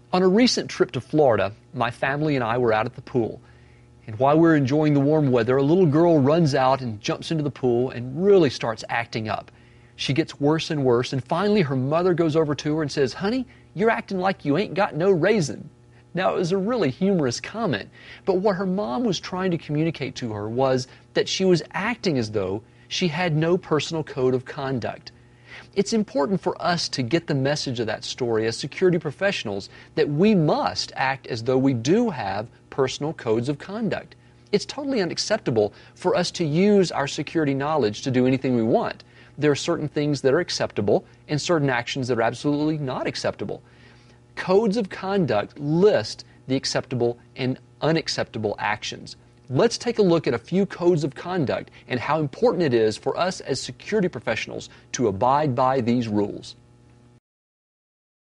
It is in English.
On a recent trip to Florida, my family and I were out at the pool. And while we were enjoying the warm weather, a little girl runs out and jumps into the pool and really starts acting up. She gets worse and worse, and finally her mother goes over to her and says, "Honey, you're acting like you ain't got no raisin." Now, it was a really humorous comment, but what her mom was trying to communicate to her was that she was acting as though she had no personal code of conduct. It's important for us to get the message of that story as security professionals that we must act as though we do have personal codes of conduct. It's totally unacceptable for us to use our security knowledge to do anything we want. There are certain things that are acceptable and certain actions that are absolutely not acceptable. Codes of conduct list the acceptable and unacceptable actions. Let's take a look at a few codes of conduct and how important it is for us as security professionals to abide by these rules.